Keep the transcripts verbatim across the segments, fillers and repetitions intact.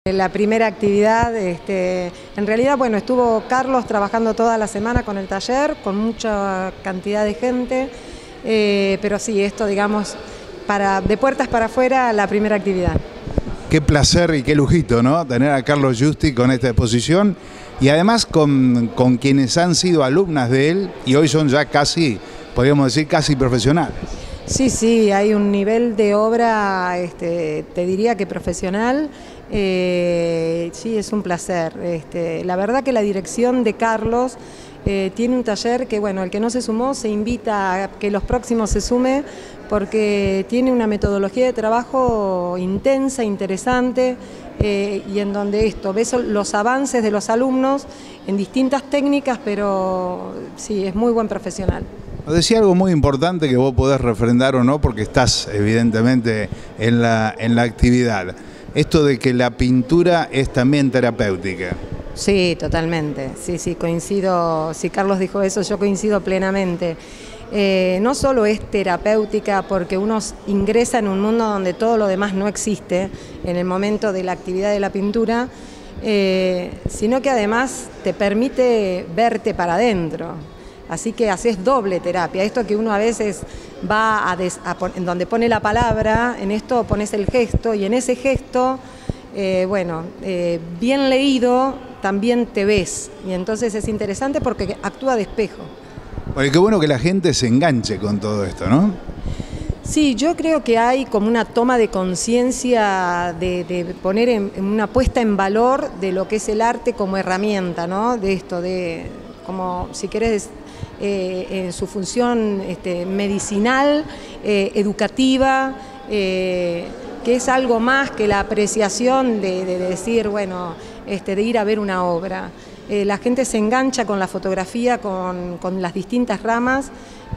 La primera actividad, este, en realidad, bueno, estuvo Carlos trabajando toda la semana con el taller, con mucha cantidad de gente, eh, pero sí, esto, digamos, para, de puertas para afuera, la primera actividad. Qué placer y qué lujito, ¿no? Tener a Carlos Giusti con esta exposición y además con, con quienes han sido alumnas de él y hoy son ya casi, podríamos decir, casi profesionales. Sí, sí, hay un nivel de obra, este, te diría que profesional. Eh, sí, es un placer. Este, la verdad que la dirección de Carlos eh, tiene un taller que, bueno, el que no se sumó se invita a que los próximos se sume porque tiene una metodología de trabajo intensa, interesante eh, y en donde esto, ves los avances de los alumnos en distintas técnicas, pero sí, es muy buen profesional. Nos decía algo muy importante que vos podés refrendar o no, porque estás evidentemente en la, en la actividad. Esto de que la pintura es también terapéutica. Sí, totalmente. Sí, sí, coincido. Si Carlos dijo eso, yo coincido plenamente. Eh, no solo es terapéutica porque uno ingresa en un mundo donde todo lo demás no existe en el momento de la actividad de la pintura, eh, sino que además te permite verte para adentro. Así que haces doble terapia. Esto que uno a veces va a, des, a en donde pone la palabra, en esto pones el gesto y en ese gesto, eh, bueno, eh, bien leído también te ves. Y entonces es interesante porque actúa de espejo. Bueno, qué bueno que la gente se enganche con todo esto, ¿no? Sí, yo creo que hay como una toma de conciencia de, de poner en, en una puesta en valor de lo que es el arte como herramienta, ¿no? De esto, de como si querés eh, en su función este, medicinal, eh, educativa, eh, que es algo más que la apreciación de, de decir, bueno, este, de ir a ver una obra. Eh, la gente se engancha con la fotografía, con, con las distintas ramas,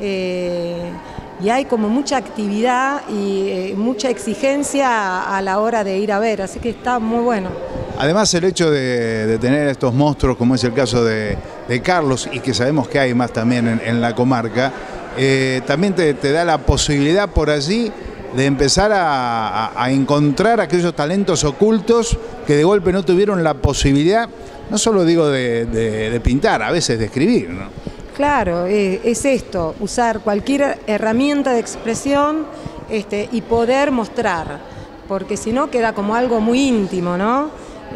eh, y hay como mucha actividad y eh, mucha exigencia a, a la hora de ir a ver, así que está muy bueno. Además el hecho de, de tener estos monstruos, como es el caso de, de Carlos, y que sabemos que hay más también en, en la comarca, eh, también te, te da la posibilidad por allí de empezar a, a, a encontrar aquellos talentos ocultos que de golpe no tuvieron la posibilidad, no solo digo de, de, de pintar, a veces de escribir, ¿no? Claro, eh, es esto, usar cualquier herramienta de expresión este, y poder mostrar, porque si no queda como algo muy íntimo, ¿no?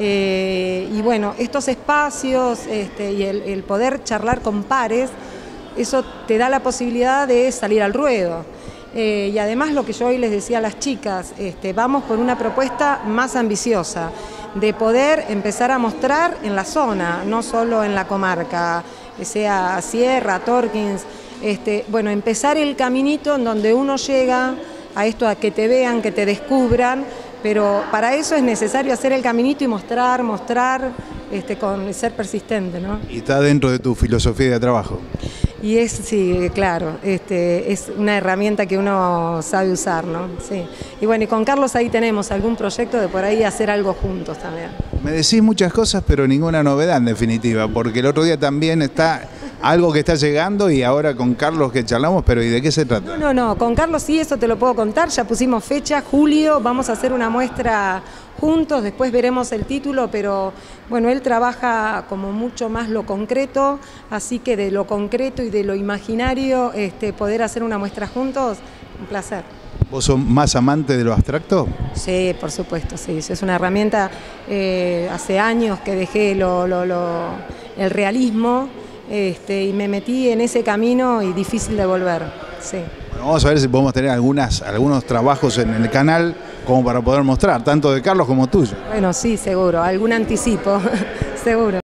Eh, y bueno, estos espacios este, y el, el poder charlar con pares, eso te da la posibilidad de salir al ruedo. Eh, y además lo que yo hoy les decía a las chicas, este, vamos por una propuesta más ambiciosa, de poder empezar a mostrar en la zona, no solo en la comarca, sea Sierra, Torkins, este, bueno, empezar el caminito en donde uno llega a esto, a que te vean, que te descubran, pero para eso es necesario hacer el caminito y mostrar, mostrar, este, con ser persistente, ¿no? Y está dentro de tu filosofía de trabajo. Y es, sí, claro, este, es una herramienta que uno sabe usar, ¿no? Sí. Y bueno, y con Carlos ahí tenemos algún proyecto de por ahí hacer algo juntos también. Me decís muchas cosas, pero ninguna novedad en definitiva, porque el otro día también está algo que está llegando y ahora con Carlos que charlamos, pero ¿y de qué se trata? No, no, no, con Carlos sí, eso te lo puedo contar, ya pusimos fecha, julio, vamos a hacer una muestra juntos, después veremos el título, pero bueno, él trabaja como mucho más lo concreto, así que de lo concreto y de lo imaginario, este, poder hacer una muestra juntos, un placer. ¿Vos sos más amante de lo abstracto? Sí, por supuesto, sí, es una herramienta, eh, hace años que dejé lo, lo, lo, el realismo, este, y me metí en ese camino y difícil de volver, sí. Bueno, vamos a ver si podemos tener algunas, algunos trabajos en el canal como para poder mostrar, tanto de Carlos como tuyo. Bueno, sí, seguro, algún anticipo, seguro.